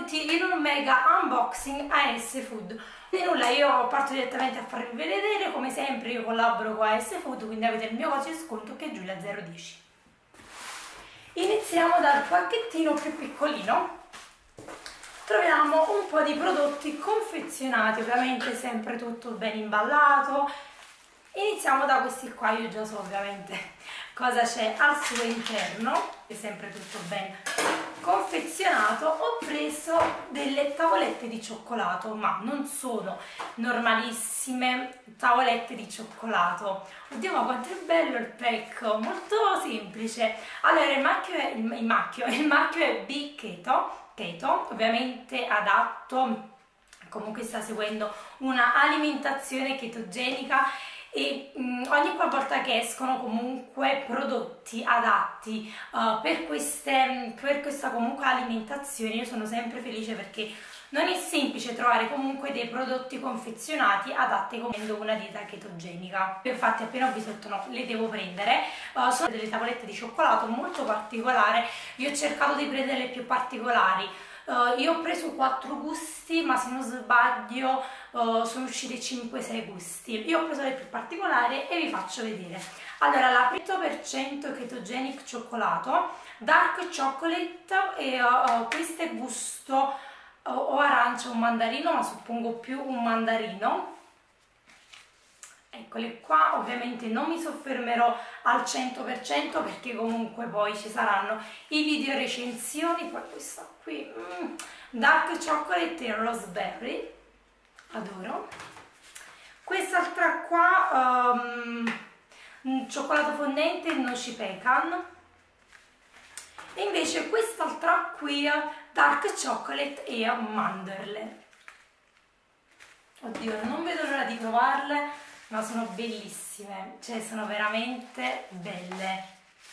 benvenuti in un mega unboxing AS Food. Di nulla, io parto direttamente a farvi vedere, come sempre io collaboro con AS Food, quindi avete il mio codice di sconto che è Giulia010. Iniziamo dal pacchettino più piccolino. Troviamo un po' di prodotti confezionati, ovviamente sempre tutto ben imballato. Iniziamo da questi qua, io già so ovviamente cosa c'è al suo interno, è sempre tutto ben confezionato. Ho preso delle tavolette di cioccolato, ma non sono normalissime tavolette di cioccolato. Oddio, ma quanto è bello il pack, molto semplice. Allora il marchio è Big Keto, ovviamente adatto, comunque sta seguendo una alimentazione chetogenica e ogni qualvolta che escono comunque prodotti adatti per questa comunque alimentazione, io sono sempre felice perché non è semplice trovare comunque dei prodotti confezionati adatti come una dieta chetogenica. Infatti appena ho visto no, le devo prendere. Sono delle tavolette di cioccolato molto particolari, io ho cercato di prendere le più particolari. Io ho preso 4 gusti, ma se non sbaglio sono usciti 5-6 gusti. Io ho preso le più particolari e vi faccio vedere. Allora, la 100% ketogenic cioccolato, dark chocolate, e questo è gusto o arancia o mandarino, ma suppongo più un mandarino. Eccole qua, ovviamente non mi soffermerò al 100% perché comunque poi ci saranno i video recensioni. Poi questa qui, dark chocolate e raspberry, adoro. Quest'altra qua, cioccolato fondente e noci pecan. E invece quest'altra qui, dark chocolate e mandorle. Oddio, non vedo l'ora di provarle, ma sono bellissime, cioè sono veramente belle.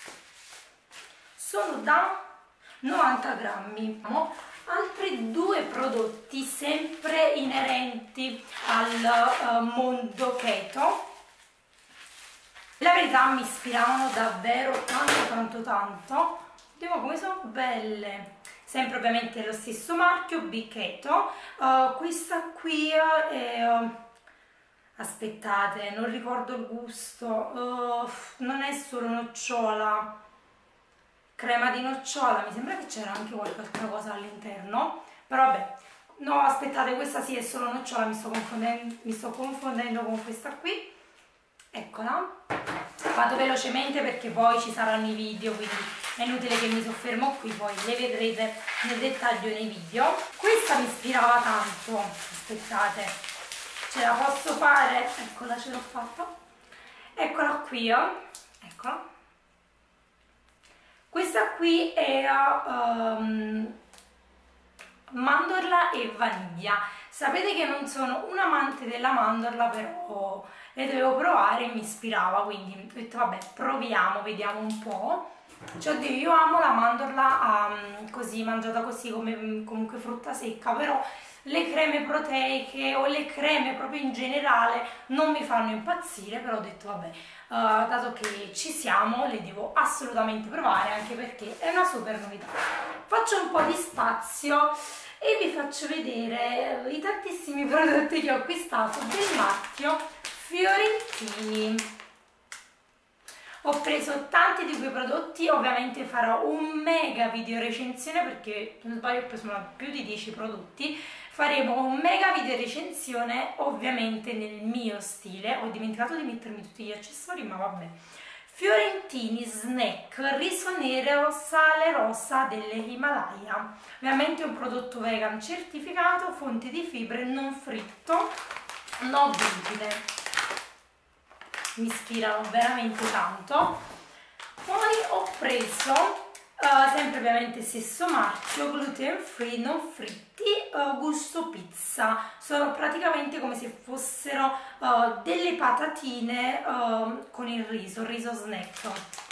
Sono da 90 grammi. Altri 2 prodotti sempre inerenti al mondo keto. La verità mi ispiravano davvero tanto. Vediamo come sono belle. Sempre ovviamente lo stesso marchio, Big Keto. Questa qui è... aspettate, non ricordo il gusto, non è solo nocciola, crema di nocciola, mi sembra che c'era anche qualche altra cosa all'interno, però vabbè, no aspettate, questa sì è solo nocciola, mi sto confondendo con questa qui, eccola. Vado velocemente perché poi ci saranno i video, quindi è inutile che mi soffermo qui, poi le vedrete nel dettaglio nei video. Questa mi ispirava tanto, aspettate, ce la posso fare? Eccola, ce l'ho fatta. Eccola qui, eccola. Questa qui è mandorla e vaniglia. Sapete che non sono un amante della mandorla, però le dovevo provare e mi ispirava, quindi ho detto vabbè, proviamo, vediamo un po'. Cioè, oddio, io amo la mandorla così, mangiata così come comunque frutta secca, però le creme proteiche o le creme proprio in generale non mi fanno impazzire, però ho detto vabbè, dato che ci siamo le devo assolutamente provare, anche perché è una super novità. Faccio un po' di spazio e vi faccio vedere i tantissimi prodotti che ho acquistato del marchio Fiorentini. Ho preso tanti di quei prodotti, ovviamente farò un mega video recensione perché non sbaglio ho preso più di 10 prodotti. Faremo un mega video recensione ovviamente nel mio stile. Ho dimenticato di mettermi tutti gli accessori, ma vabbè. Fiorentini snack riso nero sale rosa delle Himalaya. Ovviamente è un prodotto vegan certificato, fonte di fibre, non fritto, no glutine. Mi ispirano veramente tanto. Poi ho preso sempre ovviamente stesso marchio, gluten free, non fritti, gusto pizza. Sono praticamente come se fossero delle patatine con il riso snack.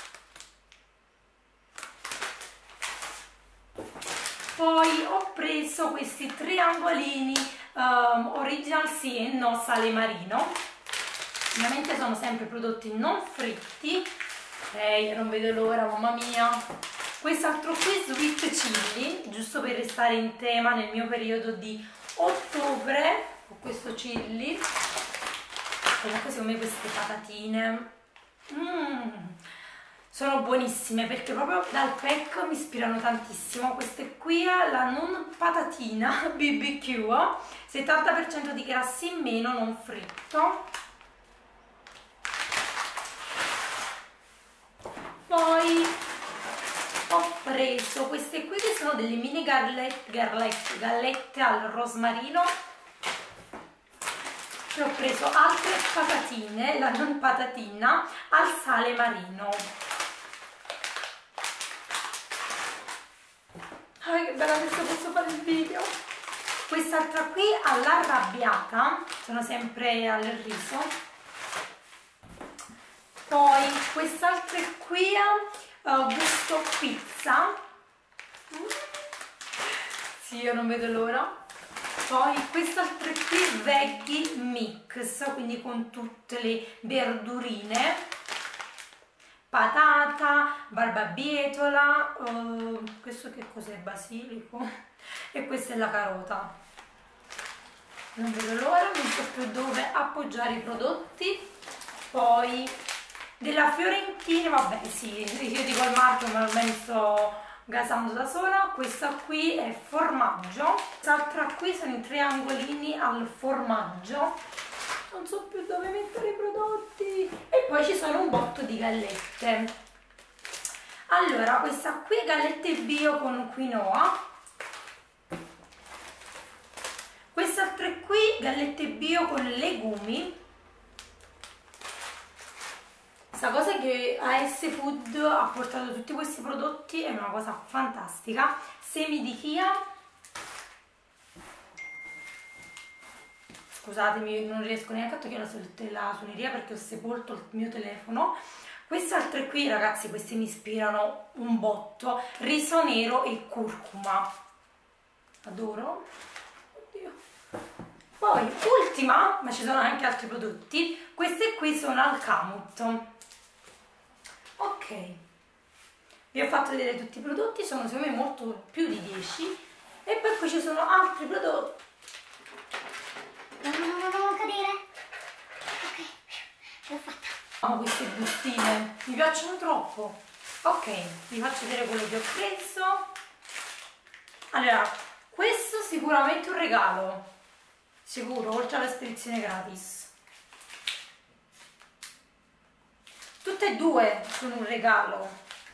Poi ho preso questi triangolini original sì e no sale marino. Ovviamente sono sempre prodotti non fritti. Non vedo l'ora, mamma mia. Quest'altro qui, sweet chili, giusto per restare in tema nel mio periodo di ottobre, con questo chilli. Comunque secondo me queste patatine sono buonissime, perché proprio dal pack mi ispirano tantissimo. Queste qui, la non patatina BBQ, 70% di grassi in meno, non fritto. Poi ho preso queste qui che sono delle mini gallette al rosmarino. E ho preso altre patatine, la non patatina al sale marino. Ah, che bella, adesso posso fare il video. Quest'altra qui all'arrabbiata, sono sempre al riso. Poi quest'altra qui gusto pizza. Sì, io non vedo l'ora. Poi quest'altra qui veggie mix, quindi con tutte le verdurine, patata, barbabietola, questo che cos'è? Basilico, e questa è la carota. Non vedo l'ora, non so più dove appoggiare i prodotti. Poi della Fiorentina, vabbè sì, io dico il marchio ma ormai mi sto gasando da sola. Questa qui è formaggio, quest'altra qui sono i triangolini al formaggio, non so più dove mettere i prodotti. E poi ci sono un botto di gallette. Allora, questa qui gallette bio con quinoa, quest'altra qui gallette bio con legumi. Questa cosa che AS Food ha portato tutti questi prodotti è una cosa fantastica. Semi di chia, scusatemi, non riesco neanche a togliere la suoneria perché ho sepolto il mio telefono. Queste altre qui, ragazzi, queste mi ispirano un botto. Riso nero e curcuma, adoro. Oddio. Poi ultima, ma ci sono anche altri prodotti, queste qui sono al Kamut. Ok, vi ho fatto vedere tutti i prodotti, sono secondo me molto più di 10. E poi qui ci sono altri prodotti. Non cadere. Ok, l'ho fatta. Amo queste bustine, mi piacciono troppo. Ok, vi faccio vedere quello che ho preso. Allora, questo sicuramente un regalo, sicuro, oltre alla spedizione gratis. Tutte e due sono un regalo.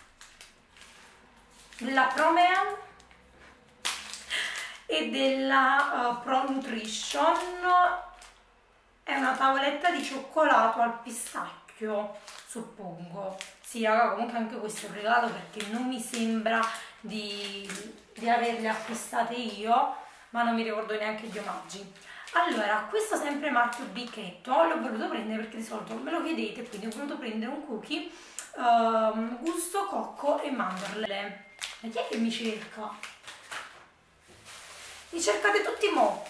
Della Promea e della Pro Nutrition. È una tavoletta di cioccolato al pistacchio, suppongo. Sì, raga, comunque anche questo è un regalo perché non mi sembra di averle acquistate io, ma non mi ricordo neanche gli omaggi. Allora, questo sempre marchio Bicchetto, l'ho voluto prendere perché di solito me lo chiedete, quindi ho voluto prendere un cookie gusto cocco e mandorle. Ma chi è che mi cerca? Mi cercate tutti mo'.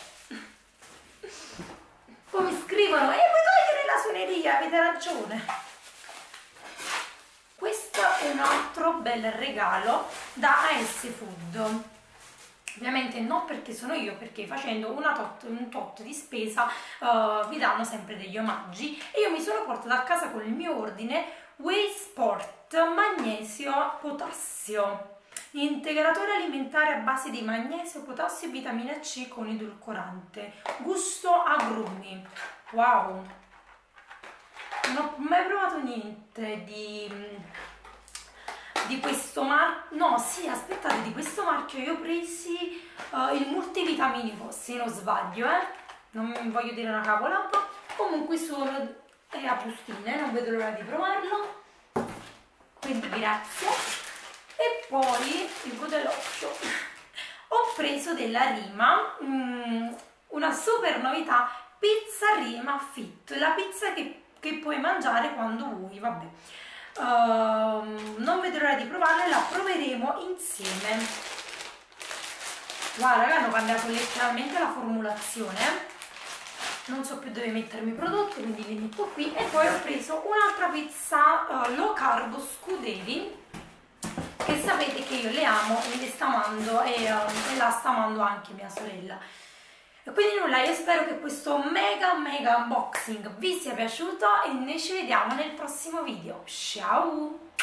Poi mi scrivono, puoi togliere la suoneria, avete ragione. Questo è un altro bel regalo da AS Food. Ovviamente non perché sono io, perché facendo un tot di spesa vi danno sempre degli omaggi. E io mi sono portata a casa con il mio ordine Whey Sport magnesio potassio, integratore alimentare a base di magnesio, potassio e vitamina C con edulcorante, gusto agrumi. Wow, non ho mai provato niente di questo marchio. No, sì, aspettate, di questo marchio io ho presi il multivitaminico, se non sbaglio, non voglio dire una cavolata. Comunque è a bustine, non vedo l'ora di provarlo, quindi grazie. E poi il godelocchio ho preso della Rima, una super novità, pizza Rima Fit, la pizza che puoi mangiare quando vuoi, vabbè. Non vedo l'ora di provarla e la proveremo insieme. Guarda, raga, hanno cambiato letteralmente la formulazione. Non so più dove mettermi i prodotti, quindi li metto qui. E poi ho preso un'altra pizza low carb Scuderi, che sapete che io le amo e me le sto amando e la sta amando anche mia sorella. E quindi nulla, io spero che questo mega unboxing vi sia piaciuto e noi ci vediamo nel prossimo video. Ciao!